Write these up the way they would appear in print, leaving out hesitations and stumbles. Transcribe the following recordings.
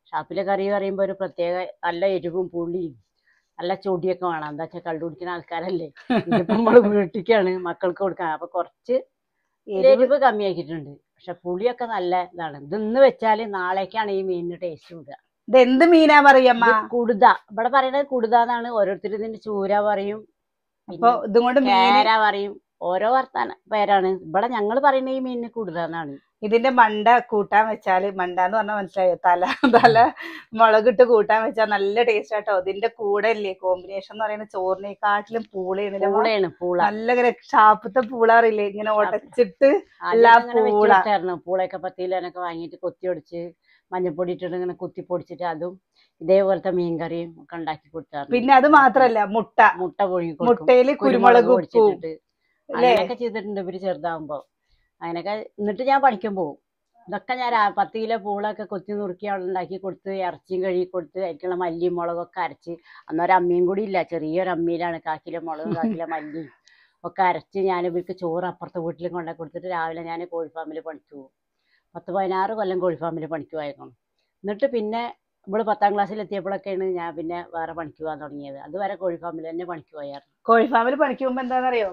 ഷാപ്പിലെ കറി പറയുമ്പോൾ ഒരു പ്രത്യേക നല്ല എരിവും പുളിയും നല്ല ചൊടിയൊക്കെ വേണം. എന്താ വെച്ചാൽ കള്ളു കുടിക്കുന്ന ആൾക്കാരല്ലേ. ഇതിപ്പോ നമ്മള് വീട്ടിലേക്കാണ് മക്കൾക്ക് കൊടുക്കാൻ. അപ്പൊ കുറച്ച് എരിവ് കമ്മിയാക്കിയിട്ടുണ്ട്. പക്ഷെ പുളിയൊക്കെ നല്ല ഇതാണ്. ഇത് ഇന്ന് വെച്ചാല് നാളേക്കാണ് ഈ മീനിന് ടേസ്റ്റ് കൂടുക. ഇതെന്ത് മീനാ പറയമ്മ? കുടുത. ഇവിടെ പറയുന്നത് കുടുതാന്നാണ്. ഓരോരുത്തർ ഇതിന്റെ ചൂര പറയും, അപ്പൊ ഇതും കൊണ്ട് കേര പറയും. ഓരോ വർത്താന പേരാണ്. ഇവിടെ ഞങ്ങള് പറയുന്ന ഈ മീനിന് കുടുതാന്നാണ്. ഇതിന്റെ മണ്ട കൂട്ടാൻ വെച്ചാല്, മണ്ട എന്ന് പറഞ്ഞാൽ മനസ്സിലായോ, തല മുളകിട്ട് കൂട്ടാൻ വെച്ചാൽ നല്ല ടേസ്റ്റ് ആട്ടോ. ഇതിന്റെ കൂടെ ഇല്ലേ കോമ്പിനേഷൻ എന്ന് പറയുന്നത് ചോറിനെക്കാട്ടിലും പൂളയാണ്. പൂള നല്ല ഇങ്ങനെ ഷാപ്പത്തെ പൂള അറിയില്ലേ, ഇങ്ങനെ ഉടച്ചിട്ട് പൂളയൊക്കെ പത്തിയിലൊക്കെ വാങ്ങിയിട്ട് കൊത്തി ഒടിച്ച് മഞ്ഞപ്പൊടി ഇട്ടിട്ട് ഇങ്ങനെ കുത്തി പൊടിച്ചിട്ട് അതും ഇതേപോലത്തെ മീൻകറിയും ഒക്കെ ഉണ്ടാക്കി കൊടുത്തായിരുന്നു. പിന്നെ അത് മാത്രല്ല മുട്ട പുഴുങ്ങി മുട്ടയില് കുരുമുളക് പൊടിച്ചിട്ട് അങ്ങനെയൊക്കെ ചെയ്തിട്ടുണ്ട് ഇവര് ചെറുതാവുമ്പോ. അങ്ങനെയൊക്കെ എന്നിട്ട് ഞാൻ പഠിക്കാൻ പോകും. ഇതൊക്കെ ഞാൻ 10 കിലോ പൂളൊക്കെ കൊത്തി നുറുക്കി അവിടെ ഉണ്ടാക്കി കൊടുത്ത് ഇറച്ചിയും കഴുകി കൊടുത്ത് അതിലേക്കുള്ള മല്ലിയും മുളകൊക്കെ അരച്ച്, അന്നൊരു അമ്മിയും കൂടി ഇല്ല, ചെറിയൊരു അമ്മിയിലാണ് 1/4 കിലോ മുളകും 1/4 കിലോ മല്ലിയും ഒക്കെ അരച്ച് ഞാൻ ഇവർക്ക് ചോറ് അപ്പുറത്തെ വീട്ടിൽ കൊണ്ടു കൊടുത്തിട്ട് രാവിലെ ഞാൻ കോഴിഫാമിൽ പണിക്ക് പോകും. 10-16 കൊല്ലം കോഴിഫാമിൽ പണിക്ക് പോയേക്കണം. എന്നിട്ട് പിന്നെ ഇവള് 10ാം ക്ലാസ്സിൽ എത്തിയപ്പോഴൊക്കെയാണ് ഞാൻ പിന്നെ വേറെ പണിക്ക് പോകാൻ തുടങ്ങിയത്. അതുവരെ കോഴിഫാമിൽ തന്നെ പണിക്ക് പോയായിരുന്നു. കോഴിഫാമിൽ പണിക്ക് പോകുമ്പോ എന്താണെന്നറിയോ,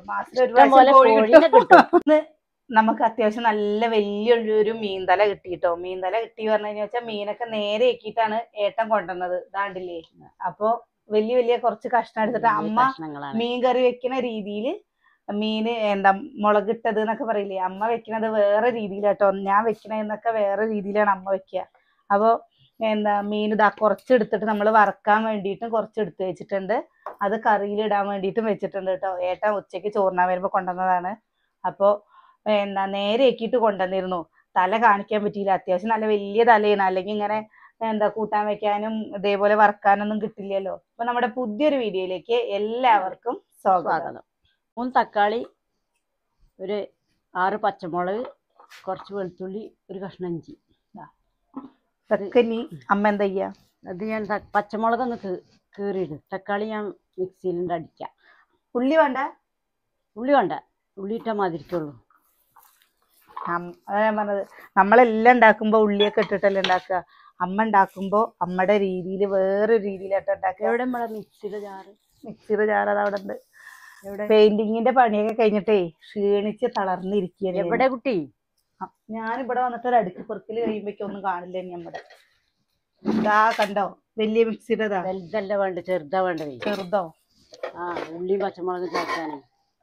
നമുക്ക് അത്യാവശ്യം നല്ല വലിയൊരു മീൻതല കിട്ടിട്ടോ. മീൻതല കിട്ടി പറഞ്ഞു വെച്ചാൽ മീനൊക്കെ നേരെ ആക്കിയിട്ടാണ് ഏട്ടൻ കൊണ്ടുവന്നത്. ഇതാണ്ടില്ലേ. അപ്പൊ വലിയ കുറച്ച് കഷ്ണം എടുത്തിട്ട് അമ്മ മീൻ കറി വെക്കുന്ന രീതിയിൽ മീന് എന്താ മുളകിട്ടത് എന്നൊക്കെ പറയില്ലേ, അമ്മ വെക്കുന്നത് വേറെ രീതിയിലാട്ടോ. ഞാൻ വെക്കണതെന്നൊക്കെ വേറെ രീതിയിലാണ് അമ്മ വെക്കുക. അപ്പൊ എന്താ മീൻ ഇതാ കുറച്ചെടുത്തിട്ട് നമ്മൾ വറക്കാൻ വേണ്ടിയിട്ടും കുറച്ചെടുത്ത് വെച്ചിട്ടുണ്ട്. അത് കറിയിലിടാൻ വേണ്ടിയിട്ടും വെച്ചിട്ടുണ്ട് കേട്ടോ. ഏട്ടൻ ഉച്ചയ്ക്ക് ചോറിനാൻ വരുമ്പോ കൊണ്ടുവന്നതാണ്. അപ്പൊ എന്താ നേരെ ആക്കിയിട്ട് കൊണ്ടുവന്നിരുന്നു. തല കാണിക്കാൻ പറ്റിയില്ല. അത്യാവശ്യം നല്ല വലിയ തലയാണ്. അല്ലെങ്കിൽ ഇങ്ങനെ എന്താ കൂട്ടാൻ വെക്കാനും ഇതേപോലെ വറക്കാനൊന്നും കിട്ടില്ലല്ലോ. അപ്പൊ നമ്മുടെ പുതിയൊരു വീഡിയോയിലേക്ക് എല്ലാവർക്കും സ്വാഗതം. 3 തക്കാളി, ഒരു 6 പച്ചമുളക്, കുറച്ച് വെളുത്തുള്ളി, ഒരു കഷ്ണം ഇഞ്ചി. ഇതൊക്കെ ഇനി അമ്മ എന്താ ചെയ്യാ? അത് ഞാൻ പച്ചമുളകൊന്ന് കീറിയിടും. തക്കാളി ഞാൻ മിക്സിയിലുണ്ട് അടിക്കാം. ഉള്ളി വേണ്ട? ഉള്ളി വേണ്ട, ഉള്ളി ഇട്ടാൽ മതിരിക്കുള്ളൂ. അതാ ഞാൻ പറഞ്ഞത്, നമ്മളെല്ലാം ഉണ്ടാക്കുമ്പോ ഉള്ളിയൊക്കെ ഇട്ടിട്ടല്ലേ ഉണ്ടാക്കുക. അമ്മ ഉണ്ടാക്കുമ്പോ അമ്മയുടെ രീതിയിൽ വേറൊരു രീതിയിലായിട്ട് ഉണ്ടാക്കുക. എവിടെ നമ്മളെ മിക്സിയുടെ ജാറ് അതവിടെ ഉണ്ട്. പെയിന്റിങ്ങിന്റെ പണിയൊക്കെ കഴിഞ്ഞിട്ടേ ക്ഷീണിച്ച് തളർന്നിരിക്കുകയാണ്. എവിടെ കുട്ടി? ഞാനിവിടെ വന്നിട്ട് ഒരു അടുക്ക് പെറുക്കല് കഴിയുമ്പോഴേക്കും ഒന്നും കാണില്ല. നമ്മുടെ ഇതാ കണ്ടോ, വലിയ മിക്സിയുടെ വലുതല്ല വേണ്ട, ചെറുതാ വേണ്ടത്. ചെറുതോ? ആ, ഉള്ളിയും പച്ചമുളകും ചേർക്കാനേ.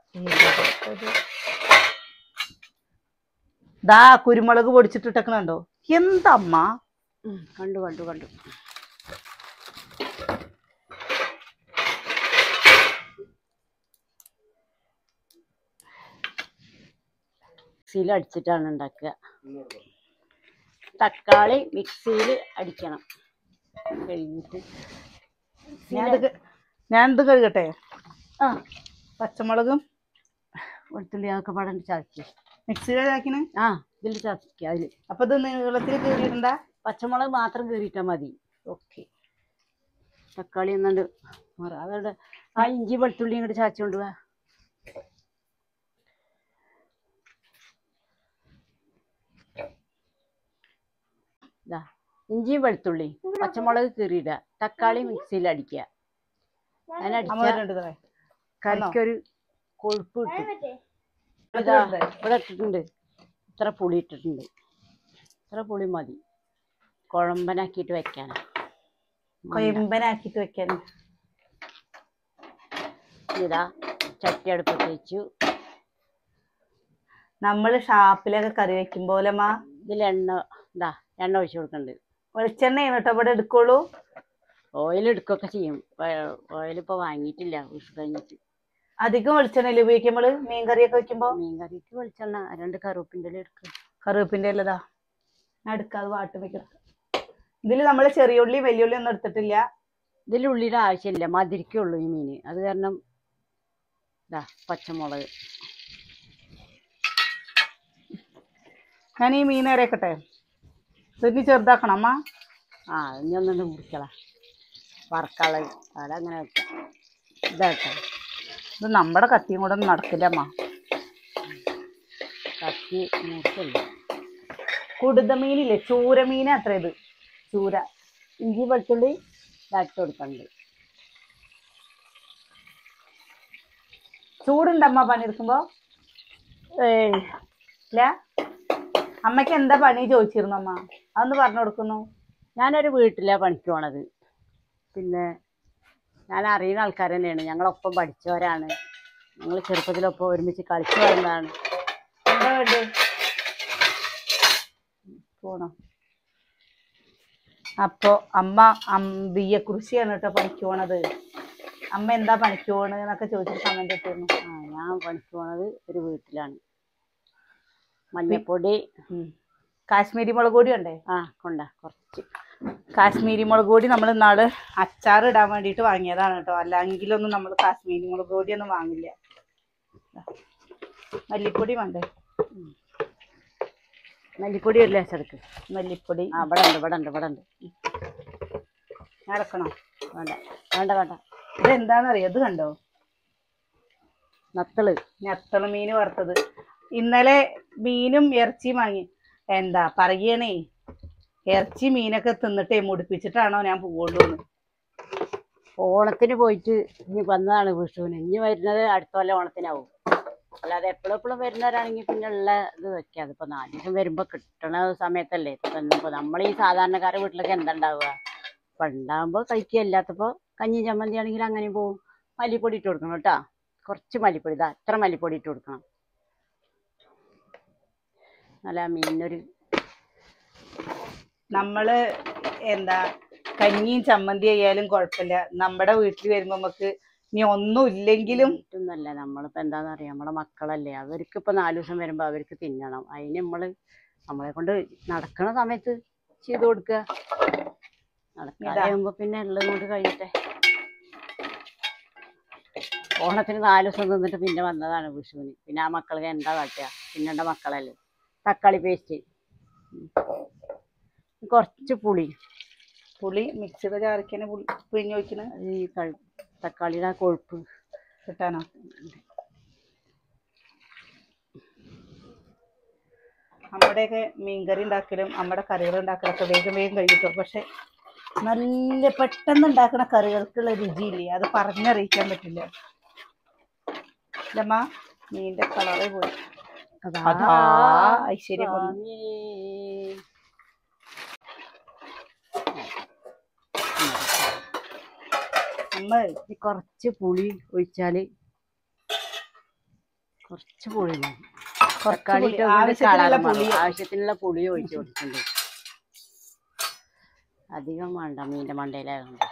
ദാ കുരുമുളക് പൊടിച്ചിട്ടിട്ടേക്കണുണ്ടോ? എന്തമ്മ? കണ്ടു. മിക്സിയിൽ അടിച്ചിട്ടാണ് ഉണ്ടാക്കുക. തക്കാളി മിക്സിയിൽ അടിക്കണം. കഴിഞ്ഞിട്ട് ഞാനിത് കഴുകട്ടെ. ആ, പച്ചമുളകും വെളുത്തുള്ളി അതൊക്കെ പാടെ ചതക്കി മിക്സിയിലാക്കിന്. ആ, ഇതിൽ ചതക്കുക അതിൽ. അപ്പൊ ഇത് നീളത്തിൽ കീറിയിട്ടുണ്ട? പച്ചമുളക് മാത്രം കീറിയിട്ടാൽ മതി. ഓക്കെ. തക്കാളി എന്നുണ്ട് അതോടെ ആ ഇഞ്ചി വെളുത്തുള്ളി ഇങ്ങോട്ട് ചതച്ചുകൊണ്ട് പോവാ. ഇഞ്ചി വെളുത്തുള്ളി പച്ചമുളക് കീറിയിടുക. തക്കാളി മിക്സിയിൽ അടിക്കുക. അതിനടിച്ച കറിക്കൊരു കൊഴുപ്പ് കിട്ടും. ഇവിടെ ഇട്ടിട്ടുണ്ട്. ഇത്ര പുളി ഇട്ടിട്ടുണ്ട്. ഇത്ര പുളി മതി കുഴമ്പനാക്കിയിട്ട് വെക്കാൻ. ഇതാ ചട്ടി അടുപ്പത്ത് വെച്ചു. നമ്മള് ഷാപ്പിലൊക്കെ കറി വെക്കും പോലെ ഇതിൽ എണ്ണ ഒഴിച്ചു കൊടുക്കുന്നുണ്ട്. വെളിച്ചെണ്ണ കേട്ടോ ഇവിടെ എടുക്കുള്ളൂ. ഓയിൽ എടുക്കുകയൊക്കെ ചെയ്യും. ഓയിൽ ഇപ്പൊ വാങ്ങിയിട്ടില്ല വിഷു കഴിഞ്ഞിട്ട്. അധികം വെളിച്ചെണ്ണ ഉപയോഗിക്കുമ്പോൾ മീൻ കറിയൊക്കെ വെക്കുമ്പോ? മീൻ കറിക്ക് വെളിച്ചെണ്ണ 2 കറുവപ്പിന്റെ ഇല എടുക്കും. കറുവപ്പിന്റെ ഇലതാ ഞാൻ എടുക്കാതെ വാട്ട് വെക്കണം. ഇതില് നമ്മള് ചെറിയ ഉള്ളി വലിയ ഉള്ളി ഒന്നും എടുത്തിട്ടില്ല. ഇതിൽ ഉള്ളിയുടെ ആവശ്യമില്ല, മതിരിക്കുള്ളൂ ഈ മീന്. അത് കാരണം പച്ചമുളക്. ഞാൻ ഈ മീൻ അരക്കട്ടെ. ഇതിന് ചെറുതാക്കണം അമ്മ. ആ, ഇനി ഒന്നും മുറിക്കള വറക്കള അതങ്ങനെ വെക്കാം. ഇതാട്ടോ, ഇത് നമ്മുടെ കത്തിയും കൂടെ ഒന്നും നടക്കില്ല അമ്മ. കത്തി മുറിക്കല്ല. കുടുത മീനില്ലേ, ചൂര മീൻ. അത്ര ഇത് ചൂര ഇഞ്ചി വെളുത്തുള്ളി ഇതാക്കി കൊടുക്കുന്നുണ്ട്. ചൂടുണ്ടമ്മ പണിയെടുക്കുമ്പോ? ഇല്ല. അമ്മയ്ക്ക് എന്താ പണി ചോദിച്ചിരുന്നു അമ്മ? അതൊന്ന് പറഞ്ഞു കൊടുക്കുന്നു. ഞാനൊരു വീട്ടിലാണ് പണിക്ക് പോണത്. പിന്നെ ഞാൻ അറിയുന്ന ആൾക്കാർ തന്നെയാണ്, ഞങ്ങളൊപ്പം പഠിച്ചവരാണ്, ഞങ്ങൾ ചെറുപ്പത്തിലൊപ്പം ഒരുമിച്ച് കളിച്ചു വരുന്നതാണ്. എന്താ വേണ്ടേ പോണോ? അപ്പൊ അമ്മ ബിയെ കൃഷിയാണ് കേട്ടോ പണിക്ക് പോണത്. അമ്മ എന്താ പണിക്ക് പോണത് എന്നൊക്കെ ചോദിച്ചിട്ട് കമന്റ് ഇട്ടിരുന്നു. ഞാൻ പണിക്ക് പോണത് ഒരു വീട്ടിലാണ്. മഞ്ഞപ്പൊടി, കാശ്മീരി മുളക് പൊടി ഉണ്ടേ? കൊണ്ടാ കുറച്ച് കാശ്മീരി മുളക് പൊടി നമ്മൾ ഇന്നാള് അച്ചാർ ഇടാൻ വേണ്ടിയിട്ട് വാങ്ങിയതാണ് കേട്ടോ. അല്ലെങ്കിലൊന്നും നമ്മൾ കാശ്മീരി മുളക് പൊടിയൊന്നും വാങ്ങില്ല. മല്ലിപ്പൊടി വേണ്ടേ? മല്ലിപ്പൊടി ഒരു ലേശെടുക്ക്. മല്ലിപ്പൊടി ഇവിടെ ഉണ്ട്. ഇറക്കണോ? വേണ്ട. ഇതെന്താണെന്നറിയോ? ഇത് കണ്ടോ? നത്തള് മീൻ വറുത്തത്. ഇന്നലെ മീനും ഇറച്ചിയും വാങ്ങി. എന്താ പറയണേ, ഇറച്ചി മീനൊക്കെ തിന്നിട്ടേ മുടിപ്പിച്ചിട്ടാണോ ഞാൻ പോവുള്ളൂ. ഓണത്തിന് പോയിട്ട് ഇനി വന്നതാണ് വിഷുവിന്. ഇനി വരുന്നത് അടുത്ത കൊല്ലം ഓണത്തിനാവും. അല്ലാതെ എപ്പോഴും വരുന്നവരാണെങ്കിൽ പിന്നെ ഉള്ള ഇത് വെക്കാം. അതിപ്പോൾ 4 ദിവസം വരുമ്പോൾ കിട്ടണ സമയത്തല്ലേ ഇപ്പം നമ്മൾ ഈ സാധാരണക്കാരുടെ വീട്ടിലൊക്കെ എന്താ ഉണ്ടാവുക? അപ്പം ഉണ്ടാകുമ്പോൾ കഴിക്കുക, അല്ലാത്തപ്പോൾ കഞ്ഞി ചമ്മന്തി ആണെങ്കിൽ അങ്ങനെ പോവും. മല്ലിപ്പൊടി ഇട്ട് കൊടുക്കണം കേട്ടോ, കുറച്ച് മല്ലിപ്പൊടി. ഇത്ര മല്ലിപ്പൊടി ഇട്ട് കൊടുക്കണം. നല്ല മീനൊരു നമ്മള് എന്താ കഞ്ഞിയും ചമ്മന്തി ആയാലും കുഴപ്പമില്ല. നമ്മുടെ വീട്ടിൽ വരുമ്പോ നമുക്ക് ഇനി ഒന്നും ഇല്ലെങ്കിലും ഒന്നല്ല, നമ്മളിപ്പോ എന്താണെന്നറിയാം, നമ്മളെ മക്കളല്ലേ, അവർക്ക് ഇപ്പൊ 4 ദിവസം വരുമ്പോ അവർക്ക് തിന്നണം. അതിന് നമ്മളെ കൊണ്ട് നടക്കണ സമയത്ത് ചെയ്ത് കൊടുക്കുക. നടക്കാതെ പിന്നെ ഉള്ളത് കൊണ്ട് കഴിയട്ടെ. ഓണത്തിന് 4 ദിവസം തിന്നിട്ട് പിന്നെ വന്നതാണ് വിഷുവിന്. പിന്നെ ആ മക്കൾക്ക് എന്താ കാട്ടുക? തിന്നേണ്ട മക്കളല്ലേ. തക്കാളി പേസ്റ്റ്, കുറച്ച് പുളി മിക്സിയുടെ ചാറിക്കന്നെ പിഴിഞ്ഞ് ഒഴിക്കണ. ഈ തക്കാളിയുടെ കൊഴുപ്പ് കിട്ടാനോ? നമ്മുടെയൊക്കെ മീൻകറി ഉണ്ടാക്കലും നമ്മുടെ കറികൾ ഉണ്ടാക്കലൊക്കെ വേഗം കഴിക്കും. പക്ഷെ നല്ല പെട്ടെന്ന് ഉണ്ടാക്കുന്ന കറികൾക്കുള്ള രുചിയില്ലേ, അത് പറഞ്ഞറിയിക്കാൻ പറ്റില്ല. അല്ലമ്മ, മീൻ്റെ കളറേ പോയി. അതാ ഐശ്വര്യം. നമ്മൾ കുറച്ച് പുളി ഒഴിച്ചാല്, കുറച്ച് പുളി, ആവശ്യത്തിനുള്ള പുളി ഒഴിച്ചു കൊടുക്കുന്നുണ്ട്. അധികം വേണ്ട, മീൻ്റെ മണ്ടയിലായതുകൊണ്ട്.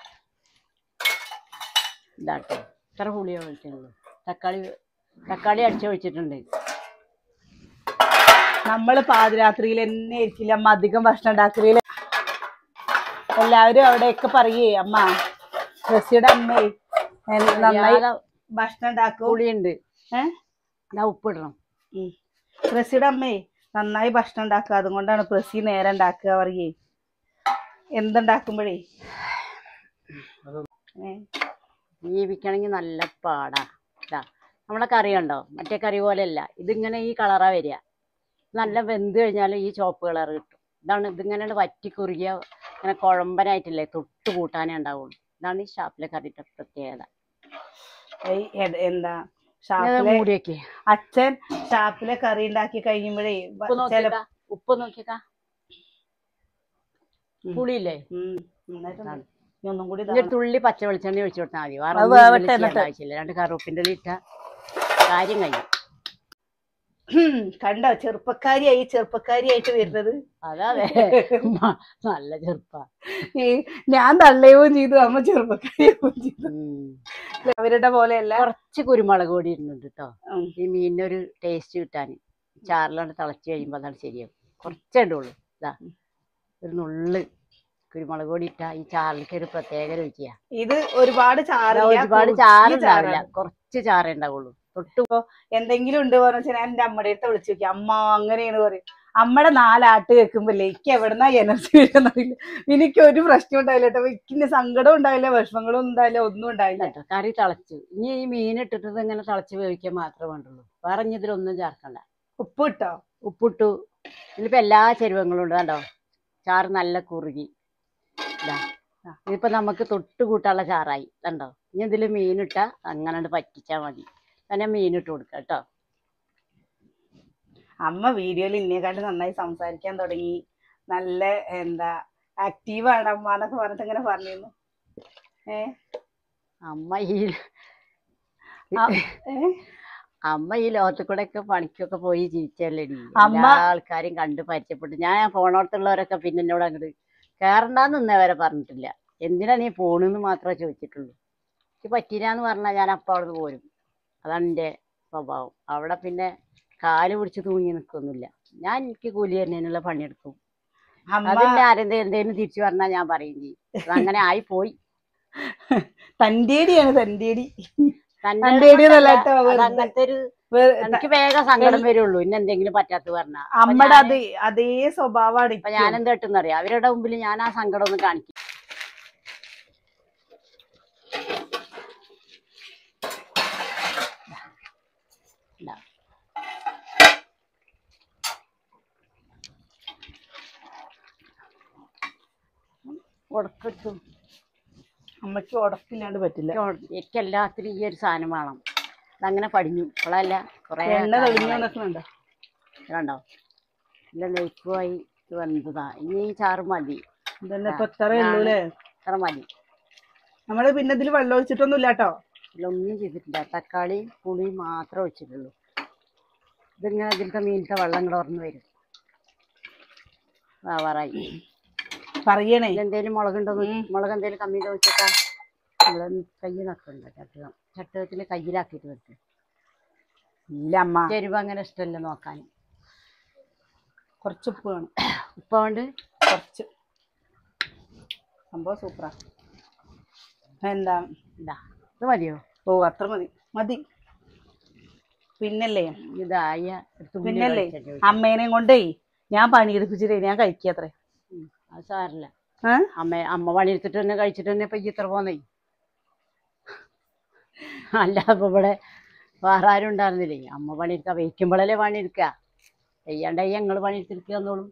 ഇതാട്ടോ, ഇത്ര പുളിയോ ഒഴിച്ചുള്ളൂ. തക്കാളി അടിച്ചൊഴിച്ചിട്ടുണ്ട്. നമ്മള് പാതിരാത്രിയിൽ തന്നെ ആയിരിക്കില്ല അമ്മ അധികം ഭക്ഷണം ഉണ്ടാക്കല്. എല്ലാവരും അവിടെയൊക്കെ പറയേ, അമ്മ റസിയുടെ അമ്മേ നന്നായി ഭക്ഷണം ഉണ്ടാക്കും. പുളിയുണ്ട്, ഉപ്പിടണം. റസിയുടെ അമ്മേ നന്നായി ഭക്ഷണം ഉണ്ടാക്കുക, അതുകൊണ്ടാണ് പ്രസി നേരെ ഉണ്ടാക്കുക പറയേ. എന്തുണ്ടാക്കുമ്പോഴേ ജീവിക്കണമെങ്കിൽ നല്ല പാടാ. നമ്മളെ കറി കണ്ടോ? മറ്റേ കറി പോലെയല്ല, ഇതിങ്ങനെ ഈ കളറാ വരിക. നല്ല വെന്ത് കഴിഞ്ഞാൽ ഈ ചുവപ്പ് കളർ കിട്ടും. ഇതിങ്ങനെ വറ്റി കുറുകിയ ഇങ്ങനെ കുഴമ്പനായിട്ടില്ലേ, തൊട്ട് കൂട്ടാനേ ഉണ്ടാവുള്ളൂ. ഇതാണ് ഈ ഷാപ്പിലെ കറിയുടെ പ്രത്യേകത. എന്താ മൂടിയൊക്കെ അച്ഛൻ ഷാപ്പിലെ കറി ഉണ്ടാക്കി കഴിയുമ്പോഴേ ഉപ്പ് നോക്കിയേക്കാ, പുളിയില്ലേ, ഒന്നും കൂടി തുള്ളി പച്ച വെളിച്ചെണ്ണ ഒഴിച്ചു കൊടുത്താൽ മതി. ആവശ്യമില്ല. 2 കറുവപ്പിൻ്റെ ഇട്ട കാര്യം കഴിഞ്ഞു. കണ്ടോ ചെറുപ്പക്കാരിയായിട്ട് വരുന്നത്? അതെ, നല്ല ചെറുപ്പ. ഞാൻ തള്ളയും ചെയ്തു, അമ്മ ചെറുപ്പക്കാരിയാവും ചെയ്തു. അവരുടെ പോലെയല്ല. കുറച്ച് കുരുമുളക് പൊടി ഇടുന്നുണ്ട് കേട്ടോ, ഈ മീനിനൊരു ടേസ്റ്റ് കിട്ടാൻ. ചാറിലാണ് തിളച്ച് കഴിയുമ്പോൾ അതാണ് ശരിയാവും. കുറച്ചേ ഇടുള്ളൂ. ഒരു നുള്ള് കുരുമുളക് പൊടി ഇട്ടാ ഈ ചാറിലേക്ക് ഒരു പ്രത്യേക രുചിയാ. ഇത് ഒരുപാട് ചാറുണ്ടാവില്ല, കുറച്ച് ചാറേ ഉണ്ടാവുള്ളൂ. തൊട്ടുപോ എന്തെങ്കിലും ഉണ്ട് പറഞ്ഞാൽ ഞാൻ എൻ്റെ അമ്മയുടെ അടുത്ത് വിളിച്ചു നോക്കി. അമ്മ അങ്ങനെയാണ് പറയും. അമ്മയുടെ 4 ആട്ട് കേൾക്കുമ്പോല്ലേ എനിക്ക് എവിടെന്നാ എനർജി വരുന്നറിയില്ല. എനിക്ക് ഒരു പ്രശ്നം ഉണ്ടാവില്ല കേട്ടോ. എനിക്കിന്റെ സങ്കടം ഉണ്ടാവില്ല, വിഷമങ്ങളും ഉണ്ടാവില്ല, ഒന്നും ഉണ്ടാവില്ല കേട്ടോ. കറി തിളച്ചു. ഇനി ഈ മീൻ ഇട്ടിട്ട് ഇങ്ങനെ തിളച്ച് വേവിക്കാൻ മാത്രമേ വേണ്ടുള്ളൂ. വേറെ ഇതിലൊന്നും ചേർക്കണ്ട. ഉപ്പിട്ടു. ഇതിലിപ്പോ എല്ലാ ചേരുവങ്ങളും ഉണ്ട്. കണ്ടോ, ചാറ് നല്ല കുറുകി. ഇതിപ്പോ നമുക്ക് തൊട്ട് കൂട്ടാനുള്ള ചാറായി കണ്ടോ. ഇനി ഇതിൽ മീനിട്ട അങ്ങനെ പറ്റിച്ചാ മതി. തന്നെ മീനിട്ട് കൊടുക്കാം കേട്ടോ. അമ്മ വീഡിയോയിൽ ഇന്നേക്കാട്ട് നന്നായി സംസാരിക്കാൻ തുടങ്ങി. നല്ല എന്താ ആക്റ്റീവാണ് അമ്മ എന്നൊക്കെ പറഞ്ഞിട്ട് ഇങ്ങനെ പറഞ്ഞിരുന്നു. അമ്മ ഈ ലോകത്ത് കൂടെ ഒക്കെ പണിക്കൊക്കെ പോയി ജീവിച്ചല്ലേ. ആൾക്കാരും കണ്ട് പരിചയപ്പെട്ടു. ഞാൻ പോണോടത്തുള്ളവരൊക്കെ പിന്നെ എന്നോട് അങ്ങോട്ട് കയറണ്ടാന്ന് ഇന്നേവരെ പറഞ്ഞിട്ടില്ല. എന്തിനാ നീ പോണെന്ന് മാത്രമേ ചോദിച്ചിട്ടുള്ളൂ. എനിക്ക് പറ്റില്ലാന്ന് പറഞ്ഞാൽ ഞാൻ അപ്പം അവിടെ പോരും. അതാണ് എൻ്റെ സ്വഭാവം. അവിടെ പിന്നെ കാല് പിടിച്ച് തൂങ്ങി നിൽക്കൊന്നുമില്ല. ഞാൻ എനിക്ക് കൂലി തന്നെയുള്ള പണിയെടുക്കും. അതിന്റെ എന്തേലും തിരിച്ചു പറഞ്ഞാൽ ഞാൻ പറയും ചെയ്യും. അങ്ങനെ ആയി പോയി. തന്റേടിയാണ് തന്റേടി. അങ്ങനത്തെ ഒരു എനിക്ക് വേഗം സങ്കടം വരുള്ളൂ. ഇന്ന് എന്തെങ്കിലും പറ്റാത്ത പറഞ്ഞാ അമ്മയുടെ അതേ സ്വഭാവമാണ്. ഇപ്പൊ ഞാൻ എന്താ കിട്ടുന്നറിയാം, അവരുടെ മുമ്പിൽ ഞാൻ ആ സങ്കടം ഒന്ന് കാണിക്കും. ഉടക്കിട്ടും അമ്മയ്ക്ക് ഉടക്കില്ലാണ്ട് പറ്റില്ല. എനിക്ക് എല്ലാത്തിനും ഈ ഒരു സാധനം വേണം. അതങ്ങനെ പടിഞ്ഞു. ഇപ്പോഴല്ല കുറെ കണ്ടോ. ഇല്ല നെയ്ക്കുമായി വന്നതാ. ഇനി ഈ ചാറ് മതി. ഇത്ര മതി. നമ്മള് പിന്നെ ഇതിൽ വെള്ളം ഒഴിച്ചിട്ടൊന്നും ഇല്ല കേട്ടോ. ഇതിലൊന്നും ചെയ്തിട്ടില്ല. തക്കാളി പുളി മാത്രമേ ഒഴിച്ചിട്ടുള്ളൂ. ഇതിങ്ങനെ ഇതിലത്തെ മീനത്തെ വെള്ളം കൂടെ ഓർന്ന് വരും. വാറായി പറയണേ. എന്തേലും മുളകുണ്ടോ, മുളക് എന്തേലും കമ്മിയിൽ വെച്ചിട്ടാ നമ്മള് കൈ നക്കുണ്ട്. ചട്ടകത്തില് കയ്യിലാക്കിയിട്ട് വെക്ക്. ഇല്ല അമ്മ എരിവ് അങ്ങനെ ഇഷ്ടമല്ല നോക്കാൻ. കുറച്ച് ഉപ്പ് വേണം. ഉപ്പ് കൊണ്ട് കുറച്ച് സംഭവം സൂപ്പറാ. എന്താ ഇത് മതിയോ? ഓ അത്ര മതി മതി. പിന്നല്ലേ അമ്മേനെയും കൊണ്ടേ ഞാൻ പണിയെടുപ്പിച്ചിട്ടേ ഞാൻ കഴിക്കാത്രേ. അത് സാറില്ല. അമ്മ പണിയെടുത്തിട്ട് തന്നെ കഴിച്ചിട്ട് തന്നെ ഇപ്പൊ ഇത്ര പോന്നേ. അല്ല ഇപ്പൊ ഇവിടെ വേറെ ആരും ഉണ്ടായിരുന്നില്ലേ. അമ്മ പണിയെടുക്ക വയ്ക്കുമ്പോഴല്ലേ പണിയെടുക്ക. ചെയ്യാണ്ടായി ഞങ്ങള് പണിയെടുത്തിരിക്കുക എന്നോളും.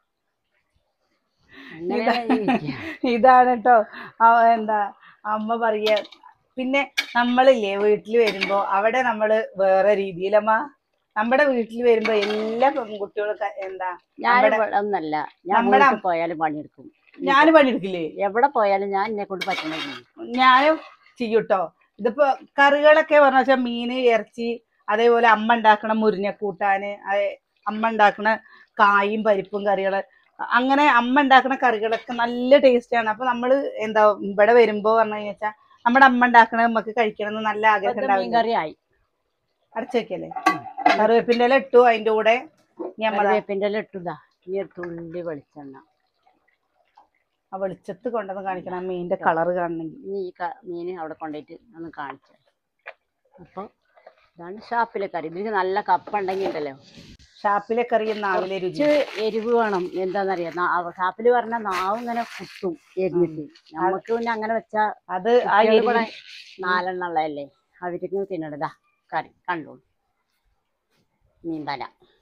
ഇതാണ് കേട്ടോ എന്താ അമ്മ പറയ. പിന്നെ നമ്മളില്ലേ വീട്ടിൽ വരുമ്പോ അവിടെ നമ്മള് വേറെ രീതിയിലമ്മ. നമ്മുടെ വീട്ടിൽ വരുമ്പോ എല്ലാ പെൺകുട്ടികളും എന്താ ഒന്നല്ല, ഞാൻ പോയാലും പണിയെടുക്കും. ഞാന് പണിയെടുക്കില്ലേ? എവിടെ പോയാലും ഞാൻ എന്നെ കൊണ്ട് പറ്റണ ഞാനും ചെയ്യൂട്ടോ. ഇതിപ്പോ കറികളൊക്കെ പറഞ്ഞ വെച്ചാൽ മീന് ഇറച്ചി, അതേപോലെ അമ്മ ഉണ്ടാക്കണ മുരിങ്ങക്കൂട്ടാന്, അമ്മ ഉണ്ടാക്കണ കായും പരിപ്പും കറികള്, അങ്ങനെ അമ്മ ഉണ്ടാക്കണ കറികളൊക്കെ നല്ല ടേസ്റ്റാണ്. അപ്പൊ നമ്മള് എന്താ ഇവിടെ വരുമ്പോ പറഞ്ഞു കഴിഞ്ഞാൽ നമ്മുടെ അമ്മ ഉണ്ടാക്കണ നമുക്ക് കഴിക്കണം എന്ന് നല്ല ആഗ്രഹം ഉണ്ടാവും. കറിയായി അടച്ചു വെക്കല്ലേ. കറിവേപ്പിന്റെ ഇല ഇട്ടു. അതിന്റെ കൂടെ കറിവേപ്പിന്റെ ഇല ഇട്ടുതാ. ഇനി തുള്ളി വെളിച്ചെണ്ണ. ആ വെളിച്ചത്ത് കൊണ്ടുവന്ന് കാണിക്കണം മീനിന്റെ കളറ് കാണണമെങ്കിൽ. ഈ മീൻ അവിടെ കൊണ്ടുപോയിട്ട് ഒന്ന് കാണിച്ചു. അപ്പൊ ഇതാണ് ഷാപ്പിലെ കറി. ഇതിന് നല്ല കപ്പ ഉണ്ടെങ്കിൽ ഉണ്ടല്ലോ. ഷാപ്പിലെ കറി നാവിലെ രുചി. എരിവ് വേണം. എന്താന്നറിയാം, ഷാപ്പില് പറഞ്ഞ നാവ് ഇങ്ങനെ കുത്തും എരിഞ്ഞിട്ട്. നമുക്ക് പിന്നെ അങ്ങനെ വെച്ചാ അത് 4 ഉള്ളതല്ലേ അവർക്ക് തിന്നണതാ. കറി കണ്ടോളൂ. മീൻതല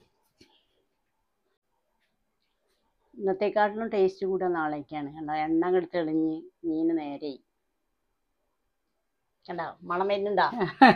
ഇന്നത്തെക്കാട്ടിലും ടേസ്റ്റ് കൂടെ നാളേക്കാണ്. കണ്ടോ, എണ്ണ അങ്ങോട്ട് തെളിഞ്ഞ് മീന് നേരെ കണ്ടോ. മണം വരുന്നുണ്ടോ?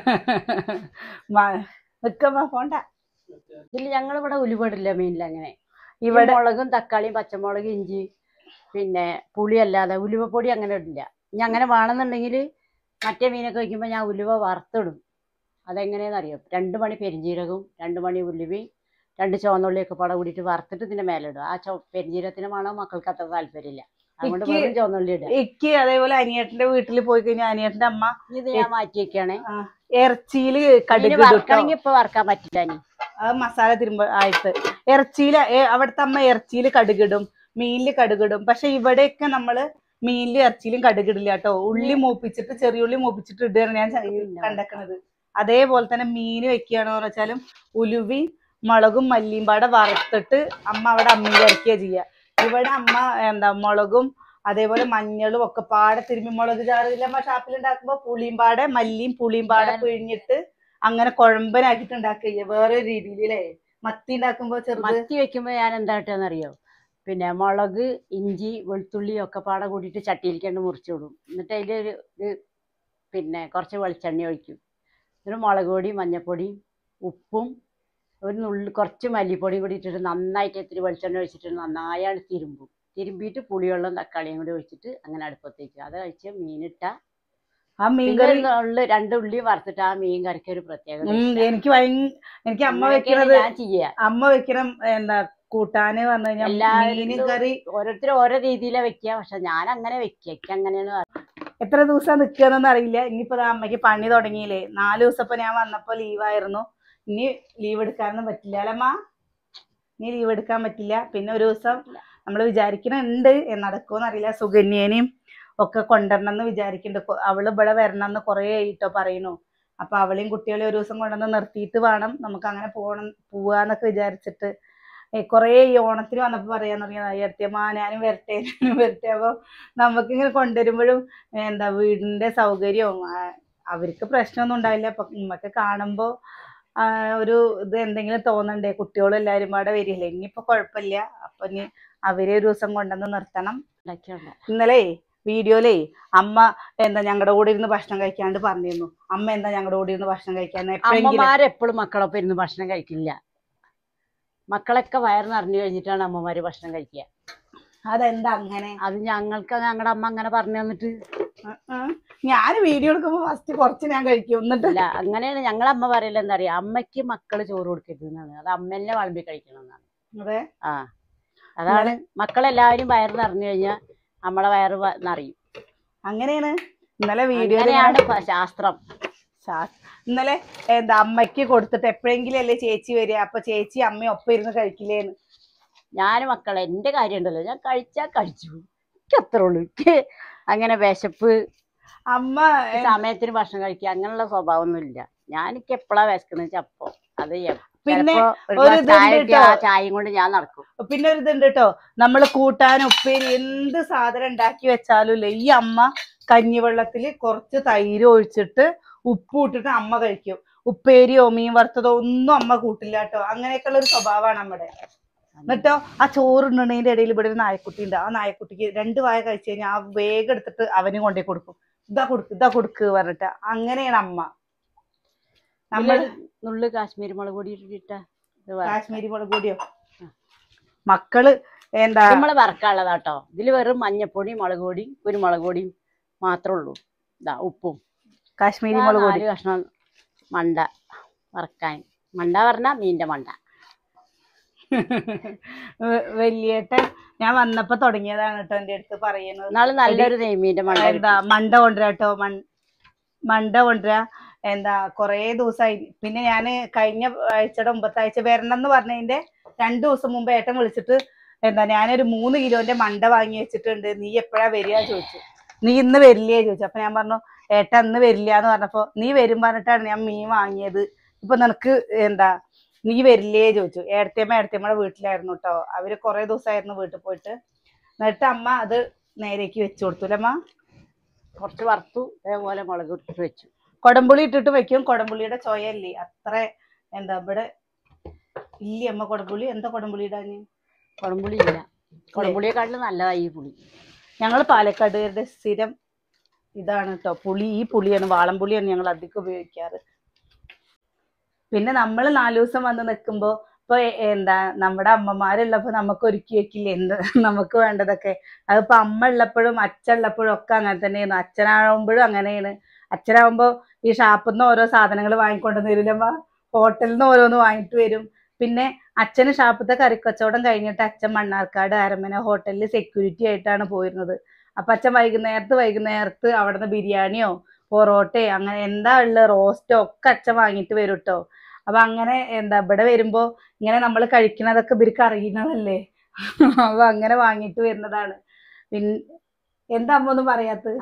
പോണ്ട. ഇതിൽ ഞങ്ങളിവിടെ ഉലുവടില്ല മീനിൽ. അങ്ങനെ ഇവിടെ മുളകും തക്കാളിയും പച്ചമുളക് ഇഞ്ചി പിന്നെ പുളി അല്ലാതെ ഉലുവപ്പൊടി അങ്ങനെ ഇടില്ല. ഇനി അങ്ങനെ വേണമെന്നുണ്ടെങ്കിൽ മറ്റേ മീനൊക്കെ വയ്ക്കുമ്പോൾ ഞാൻ ഉലുവ വറുത്തിടും. അതെങ്ങനെയാണെന്നറിയാം. 2 മണി പെരിഞ്ജീരകവും 2 മണി ഉലുവയും 2 ചുവന്നുള്ളിയൊക്കെ പട കൂടിയിട്ട് വറുത്തിട്ട് ഇതിന്റെ മേലെ ഇടും. ആ പെരിഞ്ജീരകത്തിന് മണം മക്കൾക്ക് അത്ര താല്പര്യമില്ല. അതുകൊണ്ട് വെറും ചുവന്നുള്ളി ഇടുക. എനിക്ക് അതേപോലെ അനിയേട്ടന്റെ വീട്ടിൽ പോയി കഴിഞ്ഞാൽ അനിയേട്ടന്റെ അമ്മ ഇത് ഞാൻ മാറ്റി വെക്കാണ്. ഇറച്ചിയില് കടുക് വറക്കണമെങ്കിൽ ഇപ്പൊ വറക്കാൻ പറ്റില്ല. അത് മസാല തിരുമ്പോ ആയിട്ട് ഇറച്ചിയില് അവിടുത്തെ അമ്മ ഇറച്ചിയില് കടുകിടും, മീനില് കടുകിടും. പക്ഷെ ഇവിടെയൊക്കെ നമ്മള് മീനിലും ഇറച്ചിയിലും കടുകിടില്ല കേട്ടോ. ഉള്ളി മൂപ്പിച്ചിട്ട് ചെറിയ ഉള്ളി മൂപ്പിച്ചിട്ട് ഇടുകയാണ് ഞാൻ കണ്ടേക്കണത്. അതേപോലെ തന്നെ മീന് വെക്കുകയാണെന്ന് വെച്ചാലും ഉലുവി മുളകും മല്ലിയും പാടെ വറുത്തിട്ട് അമ്മ അവിടെ അമ്മിയിൽ ഇറക്കുക ചെയ്യുക. ഇവിടെ അമ്മ എന്താ മുളകും അതേപോലെ മഞ്ഞളും ഒക്കെ പാടെ തിരുമ്പി മുളക് ചാറില്ല ഷാപ്പിലുണ്ടാക്കുമ്പോ പുളിയും പാടെ മല്ലിയും പുളിയും പാടെ പിഴിഞ്ഞിട്ട് അങ്ങനെ കുഴമ്പനാക്കിട്ട് ഉണ്ടാക്കുക വേറെ രീതിയിലേ. മത്തി ഉണ്ടാക്കുമ്പോ മത്തി വെക്കുമ്പോ ഞാൻ എന്താ ഇട്ടെന്നറിയോ, പിന്നെ മുളക്, ഇഞ്ചി, വെളുത്തുള്ളി ഒക്കെ പാടെ കൂട്ടിയിട്ട് ചട്ടിയിലേക്കാണ്ട് മുറിച്ചിടും. എന്നിട്ട് അതിൽ പിന്നെ കുറച്ച് വെളിച്ചെണ്ണ ഒഴിക്കും. എന്നിട്ട് മുളക് പൊടി, മഞ്ഞൾപ്പൊടി, ഉപ്പും ഒരു കുറച്ച് മല്ലിപ്പൊടിയും കൂടി ഇട്ടിട്ട് നന്നായിട്ട് ഇത്തിരി വെളിച്ചെണ്ണ ഒഴിച്ചിട്ട് നന്നായാണ് തിരുമ്പിയിട്ട് പുളിവെള്ളം തക്കാളിയും കൂടി ഒഴിച്ചിട്ട് അങ്ങനെ അടുപ്പത്തേക്ക് അത് കഴിച്ച് മീനിട്ട ആ മീൻ കറി 2 ഉള്ളി വറുത്തിട്ട് ആ മീൻ കറിക്ക് ഒരു പ്രത്യേകത. എനിക്ക് അമ്മ വെക്കണം എന്താ കൂട്ടാന് പറഞ്ഞു കഴിഞ്ഞാൽ മീൻ കറി ഓരോരുത്തരും ഓരോ രീതിയിലാ വെക്കുക. പക്ഷെ ഞാൻ അങ്ങനെ വെക്കുക, എനിക്ക് അങ്ങനെയാണ്. എത്ര ദിവസം നിൽക്കുകയെന്നൊന്നും അറിയില്ല. ഇനിയിപ്പോ അമ്മയ്ക്ക് പണി തുടങ്ങിയില്ലേ. 4 ദിവസം ഇപ്പൊ ഞാൻ വന്നപ്പോ ലീവായിരുന്നു. ഇനി ലീവ് എടുക്കാനൊന്നും പറ്റില്ല അല്ലമ്മ, ഇനി ലീവ് എടുക്കാൻ പറ്റില്ല. പിന്നെ ഒരു ദിവസം നമ്മൾ വിചാരിക്കുന്നുണ്ട്, നടക്കുമെന്ന് അറിയില്ല. സുകന്യേനെയും ഒക്കെ കൊണ്ടുവരണം എന്ന് വിചാരിക്കുന്നുണ്ട്. അവള് ഇവിടെ വരണം എന്ന് കുറേ ആയിട്ടോ പറയുന്നു. അപ്പൊ അവളെയും കുട്ടികളെയും ഒരു ദിവസം കൊണ്ടുവന്ന് നിർത്തിയിട്ട് വേണം നമുക്ക് അങ്ങനെ പോവാന്നൊക്കെ വിചാരിച്ചിട്ട് കുറേ ഈ ഓണത്തിന് വന്നപ്പോ പറയാന്ന് പറഞ്ഞാൽ എടുത്തിയമ്മ ഞാനും വരട്ടെ. അപ്പൊ നമുക്കിങ്ങനെ കൊണ്ടുവരുമ്പോഴും എന്താ വീടിന്റെ സൗകര്യവും അവർക്ക് പ്രശ്നമൊന്നും ഉണ്ടാവില്ല. അപ്പൊ നമുക്ക് കാണുമ്പോ ഒരു ഇത് എന്തെങ്കിലും തോന്നണ്ടേ, കുട്ടികളും എല്ലാവരും പാടെ വരില്ലേ. ഇനിയിപ്പോ കുഴപ്പമില്ല. അപ്പൊ ഇനി അവരെ ഒരു ദിവസം കൊണ്ടുവന്ന് നിർത്തണം. ഇന്നലെ വീഡിയോയിലേ അമ്മ എന്താ ഞങ്ങളുടെ കൂടെ ഇരുന്ന് ഭക്ഷണം കഴിക്കാണ്ട് പറഞ്ഞിരുന്നു. അമ്മ എന്താ ഞങ്ങളുടെ കൂടെ ഇരുന്ന് ഭക്ഷണം കഴിക്കാൻ? അമ്മമാരെപ്പോഴും മക്കളൊപ്പം ഇരുന്ന് ഭക്ഷണം കഴിക്കില്ല. മക്കളൊക്കെ വയറ് നിറഞ്ഞു കഴിഞ്ഞിട്ടാണ് അമ്മമാര് ഭക്ഷണം കഴിക്കുക. അതെന്താ അങ്ങനെ? അത് ഞങ്ങളുടെ അമ്മ അങ്ങനെ പറഞ്ഞു തന്നിട്ട്. ഞാൻ വീഡിയോ എടുക്കുമ്പോ ഫസ്റ്റ് കുറച്ച് ഞാൻ കഴിക്കും. എന്നിട്ടല്ല, അങ്ങനെയാണ് ഞങ്ങളെ അമ്മ പറയല. എന്താ പറയാ, അമ്മയ്ക്ക് മക്കള് ചോറ് കൊടുക്കരുത് എന്നാണ്. അത് അമ്മേനെ വളമ്പി കഴിക്കണം എന്നാണ്. അതെ, അതാണ്. മക്കളെല്ലാവരും വയറ് നിറഞ്ഞു കഴിഞ്ഞാൽ നമ്മളെ വയറ് നിറയും. അങ്ങനെയാണ് ഇന്നലെ വീഡിയോയാണ് ശാസ്ത്രം. ഇന്നലെ എന്താ അമ്മയ്ക്ക് കൊടുത്തിട്ട് എപ്പോഴെങ്കിലും അല്ലേ ചേച്ചി വരിക. അപ്പൊ ചേച്ചി അമ്മ ഒപ്പം ഇരുന്ന് കഴിക്കില്ലേന്ന്. ഞാൻ മക്കളെ എന്റെ കാര്യം ഉണ്ടല്ലോ, ഞാൻ കഴിച്ചാ കഴിച്ചു, എനിക്ക് അത്രേ ഉള്ളൂ. എനിക്ക് അങ്ങനെ വിശപ്പ്, അമ്മ സമയത്തിന് ഭക്ഷണം കഴിക്കുക അങ്ങനെയുള്ള സ്വഭാവമൊന്നും ഇല്ല. എനിക്ക് എപ്പോഴാ വിശക്കുന്ന വെച്ചാൽ അപ്പൊ അത് പിന്നെ ചായയും കൊണ്ട് ഞാൻ നടക്കും. പിന്നെ ഒരു ഇതുണ്ട് കേട്ടോ, നമ്മള് കൂട്ടാൻ ഉപ്പേരി എന്ത് സാധനം ഉണ്ടാക്കി വെച്ചാലും ഇല്ലേ, ഈ അമ്മ കഞ്ഞിവെള്ളത്തില് കുറച്ച് തൈര് ഒഴിച്ചിട്ട് ഉപ്പ് ഇട്ടിട്ട് അമ്മ കഴിക്കും. ഉപ്പേരിയോ മീൻ വറുത്തതോ ഒന്നും അമ്മ കൂട്ടില്ല കേട്ടോ. അങ്ങനെയൊക്കെയുള്ള ഒരു സ്വഭാവമാണ് നമ്മുടെ. എന്നിട്ടോ ആ ചോറുണ്ണണതിന്റെ ഇടയിൽ ഇവിടെ ഒരു നായക്കുട്ടി ഉണ്ട്. ആ നായക്കുട്ടിക്ക് 2 വായ കഴിച്ചു കഴിഞ്ഞാൽ ആ വേഗം എടുത്തിട്ട് അവനും കൊണ്ടേ കൊടുക്കും. ഇതാ കൊടുക്ക് പറഞ്ഞിട്ട്. അങ്ങനെയാണ് അമ്മ. നമ്മള് കാശ്മീരി മുളക് പൊടി ഇട്ടിട്ട. കാശ്മീരി മുളക് പൊടിയോ? മക്കള് എന്താ നമ്മള് വറക്കാനുള്ളതാട്ടോ. ഇതില് വെറും മഞ്ഞപ്പൊടി, മുളക് പൊടി, കുരുമുളക് പൊടിയും മാത്രമേ ഉള്ളൂ. ഉപ്പും കാശ്മീരി മുളക് പൊടി. 4 കഷ്ണം മണ്ട വറക്കാൻ. മണ്ട പറഞ്ഞ മീൻ്റെ മണ്ട. വലിയേട്ടൻ ഞാൻ വന്നപ്പോ തുടങ്ങിയതാണ് കേട്ടോ എന്റെ അടുത്ത് പറയുന്നത്. നല്ലൊരു നെയ്മീൻ്റെ മണ്ട. എന്താ മണ്ട കൊണ്ടുവരാ കേട്ടോ, മണ്ട കൊണ്ടുവരാ. എന്താ കൊറേ ദിവസമായി. പിന്നെ ഞാന് കഴിഞ്ഞ ആഴ്ചയുടെ മുമ്പത്തെ ആഴ്ച വരണം എന്ന് പറഞ്ഞതിന്റെ 2 ദിവസം മുമ്പ് ഏട്ടൻ വിളിച്ചിട്ട് എന്താ ഞാനൊരു 3 കിലോന്റെ മണ്ട വാങ്ങി വെച്ചിട്ടുണ്ട്, നീ എപ്പോഴാ വരിക ചോദിച്ചു. നീ ഇന്ന് വരില്ലേ ചോദിച്ചു. അപ്പൊ ഞാൻ പറഞ്ഞു ഏട്ടൻ ഇന്ന് വരില്ല എന്ന് പറഞ്ഞപ്പോ നീ വരും പറഞ്ഞിട്ടാണ് ഞാൻ മീൻ വാങ്ങിയത്, ഇപ്പൊ നിനക്ക് എന്താ നീ വരില്ലേ ചോദിച്ചു. ഏടത്തിയമ്മയുടെ വീട്ടിലായിരുന്നു കേട്ടോ. അവര് കുറെ ദിവസമായിരുന്നു വീട്ടിൽ പോയിട്ട്. എന്നിട്ട് അമ്മ അത് നേരേക്ക് വെച്ചു കൊടുത്തുല്ലമ്മ. കുറച്ച് വറുത്തു, അതേപോലെ മുളക് ഇട്ടിട്ട് വെച്ചു. കൊടംപുളി ഇട്ടിട്ട് വെക്കും. കൊടംപുളിയുടെ ചോയല്ലേ അത്ര എന്താ ഇവിടെ ഇല്ല അമ്മ. കൊടംപുളി എന്താ കൊടംപുളി ഇടാന്? കൊടംപുളി ഇല്ല. കൊടംപുളിയെക്കാട്ടിലും നല്ലതായി ഈ പുളി. ഞങ്ങൾ പാലക്കാടുകാരുടെ സ്ഥിരം ഇതാണ് കേട്ടോ പുളി. ഈ പുളിയാണ്, വാളംപുളിയാണ് ഞങ്ങൾ അധികം ഉപയോഗിക്കാറ്. പിന്നെ നമ്മൾ 4 ദിവസം വന്ന് നിൽക്കുമ്പോ ഇപ്പൊ എന്താ നമ്മുടെ അമ്മമാരുള്ളപ്പോ നമുക്ക് ഒരുക്കി വെക്കില്ലേ എന്ത് നമുക്ക് വേണ്ടതൊക്കെ. അതിപ്പോ അമ്മ ഉള്ളപ്പോഴും അച്ഛൻ ഉള്ളപ്പോഴും ഒക്കെ അങ്ങനെ തന്നെയാണ്. അച്ഛനാകുമ്പോഴും അങ്ങനെയാണ്. അച്ഛനാകുമ്പോ ഈ ഷാപ്പിൽ നിന്ന് ഓരോ സാധനങ്ങൾ വാങ്ങിക്കൊണ്ടു വരില്ലമ്മ, ഹോട്ടലിൽ നിന്ന് ഓരോന്ന് വാങ്ങിട്ട് വരും. പിന്നെ അച്ഛന് ഷാപ്പത്തെ കറിക്കച്ചവടം കഴിഞ്ഞിട്ട് അച്ഛൻ മണ്ണാർക്കാട് അരമന ഹോട്ടലിൽ സെക്യൂരിറ്റി ആയിട്ടാണ് പോയിരുന്നത്. അപ്പൊ അച്ഛൻ വൈകുന്നേരത്ത് അവിടുന്ന് ബിരിയാണിയോ പൊറോട്ടയോ അങ്ങനെ എന്താ ഉള്ള റോസ്റ്റോ ഒക്കെ അച്ഛൻ വാങ്ങിട്ട് വരും കേട്ടോ. അപ്പൊ അങ്ങനെ എന്താ ഇവിടെ വരുമ്പോ ഇങ്ങനെ നമ്മൾ കഴിക്കുന്നതൊക്കെ ഇവർക്ക് അറിയുന്നതല്ലേ. അപ്പൊ അങ്ങനെ വാങ്ങിട്ട് വരുന്നതാണ്. പിന്നെ എന്താ അമ്മ ഒന്നും പറയാത്തത്?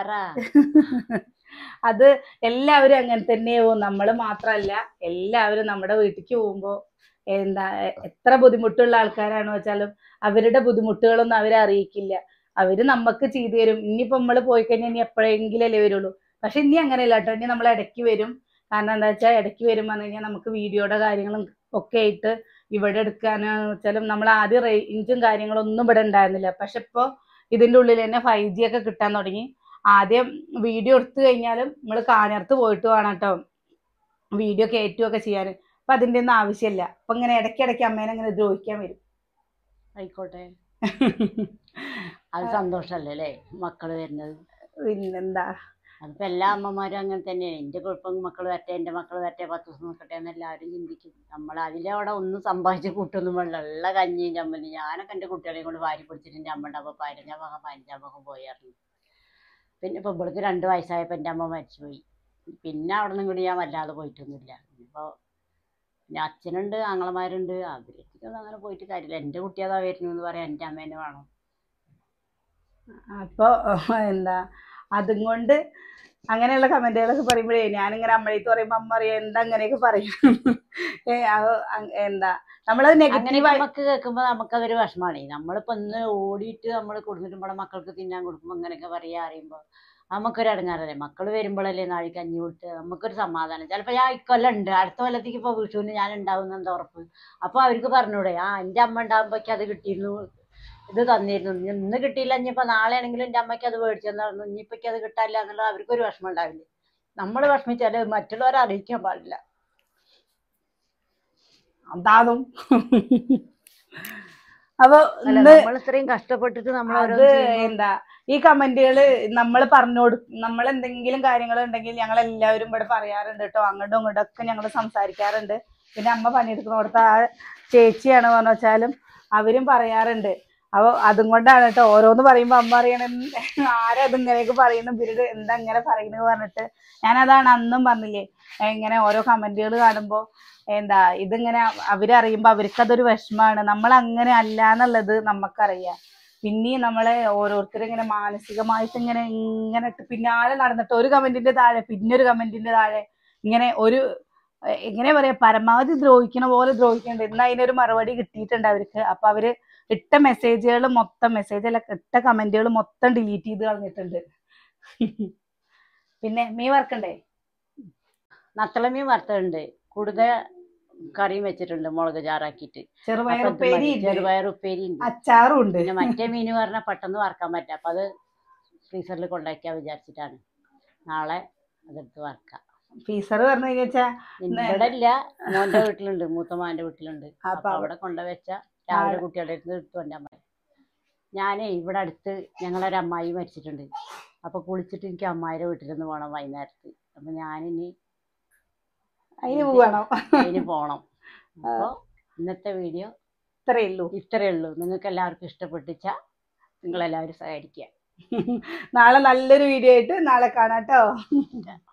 അത് എല്ലാവരും അങ്ങനെ തന്നെയാവും. നമ്മള് മാത്രല്ല, എല്ലാവരും നമ്മുടെ വീട്ടിലേക്ക് പോകുമ്പോ എന്താ എത്ര ബുദ്ധിമുട്ടുള്ള ആൾക്കാരാണെന്ന് വെച്ചാലും അവരുടെ ബുദ്ധിമുട്ടുകളൊന്നും അവരെ അറിയിക്കില്ല. അവര് നമുക്ക് ചെയ്തു തരും. ഇനിയിപ്പോ നമ്മള് പോയി കഴിഞ്ഞാൽ ഇനി എപ്പോഴെങ്കിലും അല്ലേ വരുള്ളൂ. പക്ഷെ ഇനി അങ്ങനെയല്ല കേട്ടോ. ഇനി നമ്മൾ ഇടയ്ക്ക് വരും. കാരണം എന്താ വെച്ചാൽ ഇടയ്ക്ക് വരുമ്പോൾ കഴിഞ്ഞാൽ നമുക്ക് വീഡിയോയുടെ കാര്യങ്ങളും ഒക്കെ ആയിട്ട് ഇവിടെ എടുക്കാനാന്ന് വെച്ചാലും നമ്മൾ ആദ്യം റേഞ്ചും കാര്യങ്ങളൊന്നും ഇവിടെ ഉണ്ടായിരുന്നില്ല. പക്ഷെ ഇപ്പോൾ ഇതിൻ്റെ ഉള്ളിൽ തന്നെ 5G ഒക്കെ കിട്ടാൻ തുടങ്ങി. ആദ്യം വീഡിയോ എടുത്തു കഴിഞ്ഞാലും നമ്മൾ കാഞ്ഞിരത്ത് പോയിട്ട് വേണം കേട്ടോ വീഡിയോ കയറ്റുകയൊക്കെ ചെയ്യാൻ. അപ്പം അതിൻ്റെ ഒന്നും ആവശ്യമില്ല. അപ്പം ഇങ്ങനെ ഇടയ്ക്കിടയ്ക്ക് അമ്മേനെ ഇങ്ങനെ ദ്രോഹിക്കാൻ വരും. ആയിക്കോട്ടെ, അത് സന്തോഷമല്ലേ അല്ലേ മക്കള് വരുന്നത്. പിന്നെന്താ, അതിപ്പോൾ എല്ലാ അമ്മമാരും അങ്ങനെ തന്നെയാണ്. എൻ്റെ കുഴപ്പം മക്കൾ വരട്ടെ, എൻ്റെ മക്കൾ വരട്ടെ, 10 ദിവസം നോക്കട്ടെ എന്ന് എല്ലാവരും ചിന്തിക്കും. നമ്മൾ അതിലവിടെ ഒന്നും സമ്പാദിച്ച് കൂട്ടൊന്നും വേണ്ട. ഉള്ള കഞ്ഞിയും ചമ്മന്തി ഞാനൊക്കെ എൻ്റെ കുട്ടികളെയും കൊണ്ട് വാരി പിടിച്ചിട്ട് എൻ്റെ അമ്മ ഉണ്ടാകുമ്പോൾ 15 മകൻ പോയായിരുന്നു. പിന്നെ ഇപ്പോൾ ഇവൾക്ക് 2 വയസ്സായപ്പോൾ എൻ്റെ അമ്മ മരിച്ചുപോയി. പിന്നെ അവിടെ നിന്നും കൂടി ഞാൻ വല്ലാതെ പോയിട്ടൊന്നുമില്ല. ഇപ്പോൾ പിന്നെ അച്ഛനുണ്ട്, ആങ്ങളമാരുണ്ട്, അവരൊന്നും അങ്ങനെ പോയിട്ട് കാര്യമില്ല. എൻ്റെ കുട്ടി അതാ വരുന്നു എന്ന് പറയാൻ എൻ്റെ അമ്മേനെ വേണം. അപ്പോൾ എന്താ അതും കൊണ്ട് അങ്ങനെയുള്ള കമന്റുകളൊക്കെ പറയുമ്പോഴേ ഞാനിങ്ങനെ അമ്മയത്ത് പറയുമ്പോൾ അമ്മ അറിയാം എന്താ അങ്ങനെയൊക്കെ പറയും. എന്താ നമ്മളത് നെഗറ്റീവായി നമുക്ക് കേൾക്കുമ്പോൾ നമുക്കതൊരു വിഷമമാണ്. നമ്മളിപ്പോൾ ഒന്ന് ഓടിയിട്ട് നമ്മൾ കൊടുത്തിട്ട് നമ്മുടെ മക്കൾക്ക് തിന്നാൻ കൊടുക്കുമ്പോൾ അങ്ങനെയൊക്കെ പറയുക അറിയുമ്പോൾ നമുക്കൊരു ഇടങ്ങാറല്ലേ. മക്കൾ വരുമ്പോഴല്ലേ നാഴി കഞ്ഞി കൊടുത്ത് നമുക്കൊരു സമാധാനം. ചിലപ്പോൾ ഞാൻ ഇക്കൊല്ലം ഉണ്ട്, അടുത്ത കൊല്ലത്തേക്ക് ഇപ്പോൾ വിഷുവിന് ഞാൻ ഉണ്ടാവുന്ന എന്താ ഉറപ്പ്. അപ്പോൾ അവർക്ക് പറഞ്ഞൂടെ, എൻ്റെ അമ്മ ഉണ്ടാകുമ്പോഴേക്ക് അത് കിട്ടിയിരുന്നു, ഇത് തന്നിരുന്നു, ഇന്ന് കിട്ടിയില്ല, ഇനിയിപ്പോൾ നാളെ ആണെങ്കിലും എൻ്റെ അമ്മയ്ക്ക് അത് മേടിച്ചെന്ന് പറഞ്ഞു, ഇനിയിപ്പോഴേക്ക് അത് കിട്ടാനില്ല എന്നുള്ളത് അവർക്കൊരു വിഷമം ഉണ്ടാവില്ലേ. നമ്മൾ വിഷമിച്ചാൽ മറ്റുള്ളവരെ അറിയിക്കാൻ പാടില്ല. അതാതും അപ്പൊ നമ്മൾ ഇത്രയും കഷ്ടപ്പെട്ടിട്ട് നമ്മൾ എന്താ ഈ കമന്റുകള് നമ്മൾ പറഞ്ഞു കൊടുക്കും. നമ്മൾ എന്തെങ്കിലും കാര്യങ്ങൾ ഉണ്ടെങ്കിൽ ഞങ്ങൾ എല്ലാവരും ഇവിടെ പറയാറുണ്ട് കേട്ടോ. അങ്ങോട്ടും ഇങ്ങോട്ടും ഒക്കെ ഞങ്ങൾ സംസാരിക്കാറുണ്ട്. പിന്നെ അമ്മ പണിയെടുക്കുന്നിടത്ത് ആ ചേച്ചിയാണ് പറഞ്ഞു വെച്ചാലും അവരും പറയാറുണ്ട്. അപ്പോൾ അതും കൊണ്ടാണ് കേട്ടോ ഓരോന്ന് പറയുമ്പോൾ അമ്മ അറിയണ ആരും അതിങ്ങനെയൊക്കെ പറയുന്നു, ഇവര് എന്താ ഇങ്ങനെ പറയുന്നത് പറഞ്ഞിട്ട്. ഞാനതാണ് അന്നും പറഞ്ഞില്ലേ, ഇങ്ങനെ ഓരോ കമന്റുകൾ കാണുമ്പോൾ എന്താ ഇതിങ്ങനെ അവരറിയുമ്പോൾ അവർക്കതൊരു വിഷമമാണ്. നമ്മൾ അങ്ങനെ അല്ല എന്നുള്ളത് നമുക്കറിയാം. പിന്നെയും നമ്മളെ ഓരോരുത്തരും ഇങ്ങനെ മാനസികമായിട്ട് ഇങ്ങനെ പിന്നാലെ നടന്നിട്ട് ഒരു കമന്റിന്റെ താഴെ പിന്നെ ഒരു കമന്റിന്റെ താഴെ ഇങ്ങനെ എങ്ങനെ പറയാ പരമാവധി ദ്രോഹിക്കണ പോലെ ദ്രോഹിക്കുന്നുണ്ട്. ഇന്ന് അതിനൊരു മറുപടി കിട്ടിയിട്ടുണ്ട് അവർക്ക്. അപ്പൊ അവര് ഇട്ട മെസ്സേജുകൾ മൊത്തം ഇട്ട കമന്റുകൾ മൊത്തം ഡിലീറ്റ് ചെയ്ത് കളഞ്ഞിട്ടുണ്ട്. പിന്നെ മീൻ വറുക്കണ്ടേ? നത്തള മീൻ വറുത്തുണ്ട്, കൂടുതൽ കറിയും വെച്ചിട്ടുണ്ട്, മുളക് ചാറാക്കിയിട്ട്. ചെറുപയർ ഉപ്പേരി ഉണ്ട്, അച്ചാറും ഉണ്ട്. പിന്നെ മറ്റേ മീൻ പറഞ്ഞാൽ പെട്ടെന്ന് വറക്കാൻ പറ്റും. അപ്പൊ അത് ഫ്രീസറിൽ കൊണ്ടാക്കിയാ വിചാരിച്ചിട്ടാണ്. നാളെ അതെടുത്ത് വറക്കാം. ഫ്രീസർ പറഞ്ഞു കഴിഞ്ഞാൽ ഇവിടെ ഇല്ല, മോന്റെ വീട്ടിലുണ്ട്, മൂത്തമാന്റെ വീട്ടിലുണ്ട്. അപ്പൊ അവിടെ കൊണ്ടുവച്ച രാവിലെ കുട്ടികളുടെ അടുത്ത് എടുത്തു കൊണ്ടാൻ പറയും. ഞാനേ ഇവിടെ അടുത്ത് ഞങ്ങളൊരു അമ്മായി മരിച്ചിട്ടുണ്ട്. അപ്പൊ കുളിച്ചിട്ട് എനിക്ക് അമ്മായിയുടെ വീട്ടിലൊന്ന് പോകണം വൈകുന്നേരത്ത്. അപ്പൊ ഞാനിനി അതിന് പോണം. അപ്പൊ ഇന്നത്തെ വീഡിയോ ഇത്രയേ ഉള്ളൂ. നിങ്ങൾക്ക് എല്ലാവർക്കും ഇഷ്ടപ്പെട്ടിച്ചാ നിങ്ങളെല്ലാവരും സഹകരിക്കുക. നാളെ നല്ലൊരു വീഡിയോ ആയിട്ട് നാളെ കാണാട്ടോ.